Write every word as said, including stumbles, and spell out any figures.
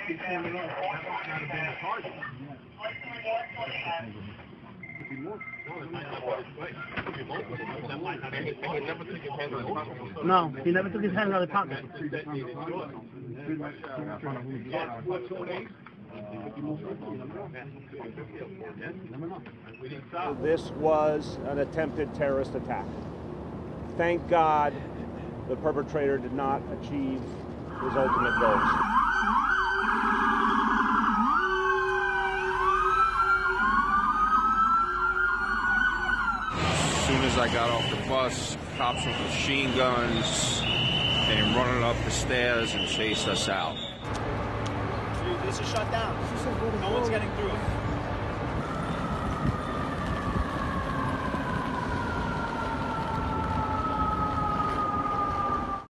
No, he never took his hand out of the pocket. This was an attempted terrorist attack. Thank God the perpetrator did not achieve his ultimate goals. As soon as I got off the bus, cops with machine guns came running up the stairs and chased us out. Dude, this is shut down. No one's getting through it.